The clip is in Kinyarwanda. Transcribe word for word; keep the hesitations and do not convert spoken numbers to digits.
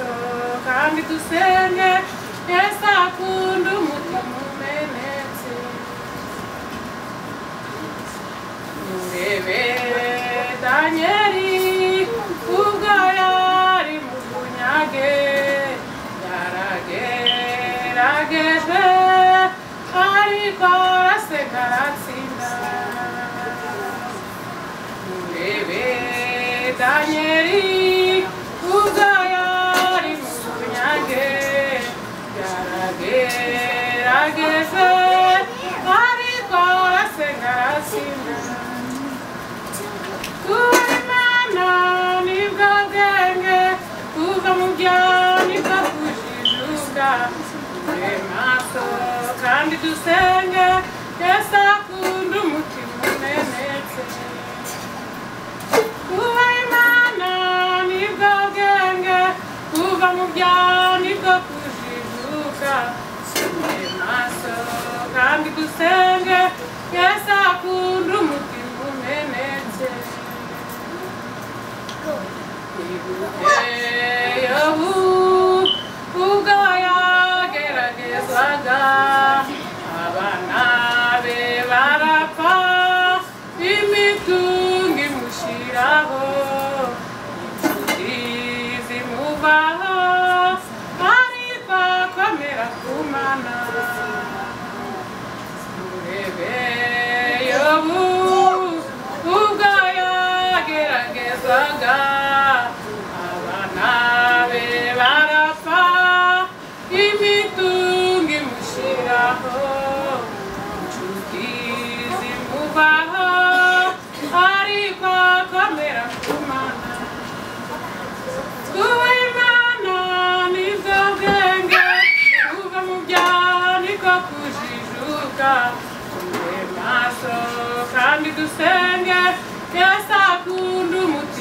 maso kandi dusenge Yesu akunda umutima umenetse Murebe Danieli ubwo yari mu bunyage yarageragejwe ariko araseka aratsinda Murebe Danieli ubwo yari mu bunyage yarageragejwe ariko araseka aratsinda Kuimana nibwo bwenge kuva mu byaha nibwo kujijuka tube maso kandi dusenge Yesu akunda umutima umenetse Kuimana nibwo bwenge kuva mu byaha nibwo kujijuka tube maso kandi dusenge Yesu akunda umutima umenetse Yobu ubwo yageragezwaga abana be barapfa imitungo imushiraho inshuti zimuvaho ariko akomera ku Mana Murebe Yobu ubwo yageragezwaga inshuti zimuvaho ariko akomera ku Mana Kuimana nibwo bwenge kuva mu byaha niko kujijuka tube maso kandi dusenge Yesu akunda umutima